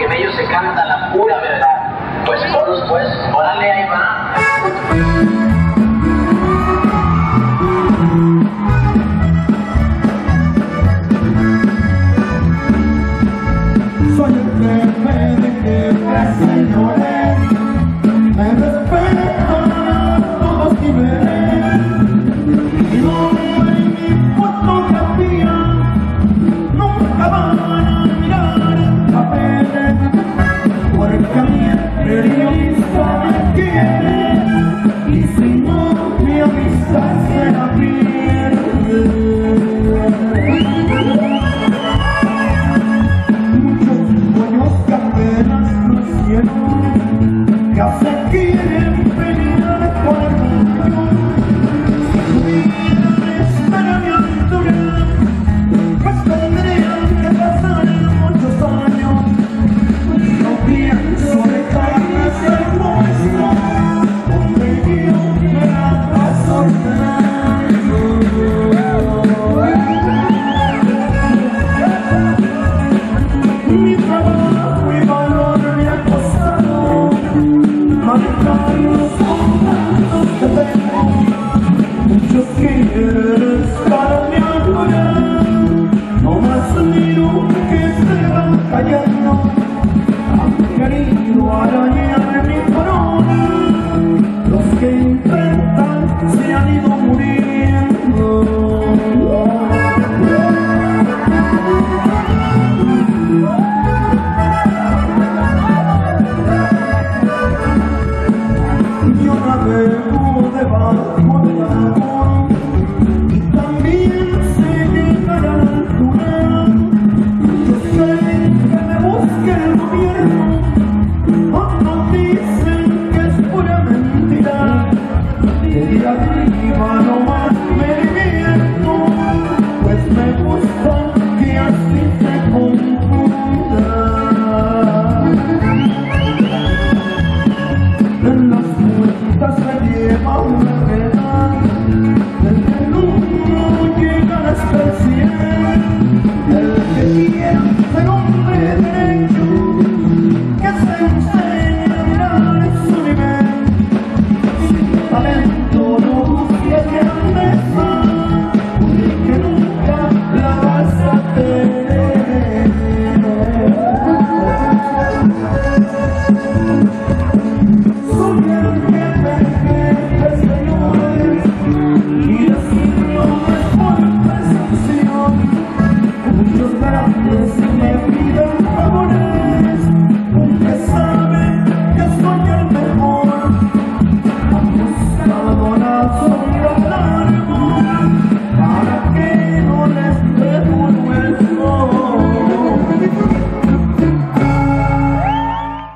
que en ellos se canta la pura verdad. Pues todos, pues, órale, ahí va. Soy el jefe de que señores me respetan todos y no en mi fotografía nunca van a mirar papeles, porque a mí el periodista me quiere y si no mi amistad se la pierde. Ya se quieren pelear con el mundo. Si tuvieran mi altura, pues tendrían que pasar muchos años. No pienso dejarles el puesto donde yo me la paso mi trabajo y valor me ha costado manejar los contactos que tengo. Muchos quieren estar